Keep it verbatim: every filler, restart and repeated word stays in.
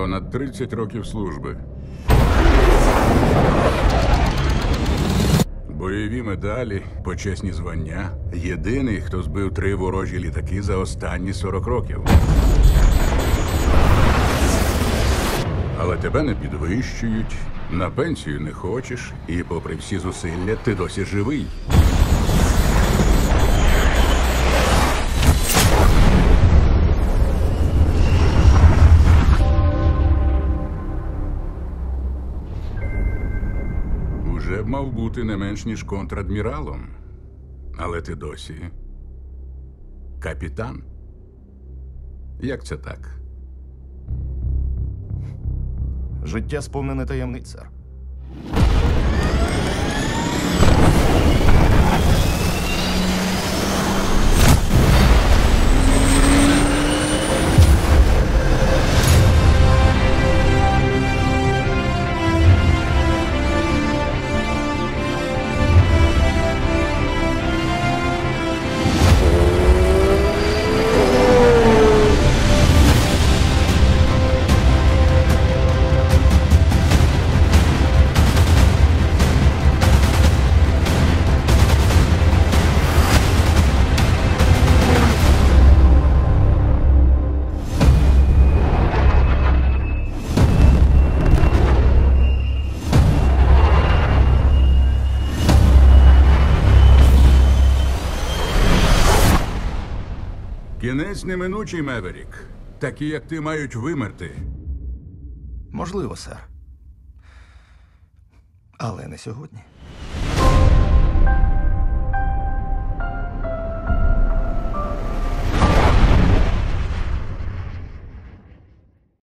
Понад тридцять років служби. Бойові медалі, почесні звання. Єдиний, хто збив три ворожі літаки за останні сорок років. Але тебе не підвищують, на пенсію не хочеш, і попри всі зусилля ти досі живий. Вже б мав бути не менш ніж контрадміралом. Але ти досі капітан. Як це так? Життя сповнене таємниць, сер. Кінець неминучий, Меверік. Такі, як ти, мають вимерти. Можливо, сер. Але не сьогодні.